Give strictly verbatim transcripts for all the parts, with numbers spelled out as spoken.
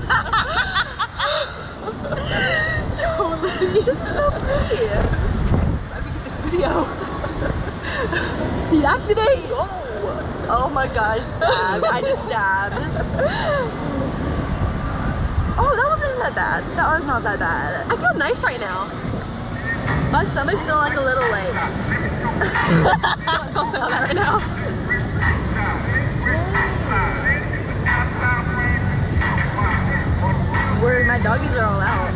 Yo, listen, this is so pretty. Let me get this video. After they. Oh, oh my gosh, stab. I just stabbed. Oh, that wasn't that bad. That was not that bad. I feel nice right now. My stomach's feeling like a little late. don't, don't say all that right now. Where my doggies are all out.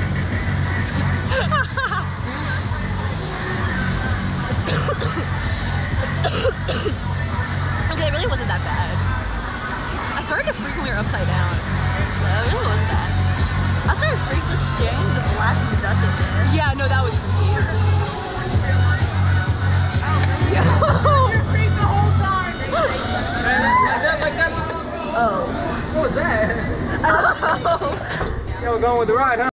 Okay, it really wasn't that bad. I started to freak when we were upside down. So it really wasn't bad. I started freak just staring at the black duck in there. Yeah, no, that was freaky. Oh. What was that? I don't know. Yo, we're going with the ride, huh?